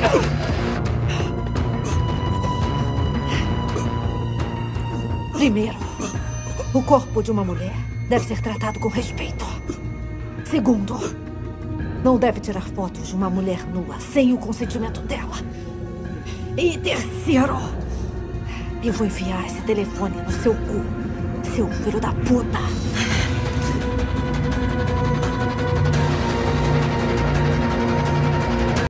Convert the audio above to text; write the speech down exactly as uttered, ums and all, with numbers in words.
Primeiro, o corpo de uma mulher deve ser tratado com respeito. Segundo, não deve tirar fotos de uma mulher nua sem o consentimento dela. E terceiro, eu vou enfiar esse telefone no seu cu, seu filho da puta.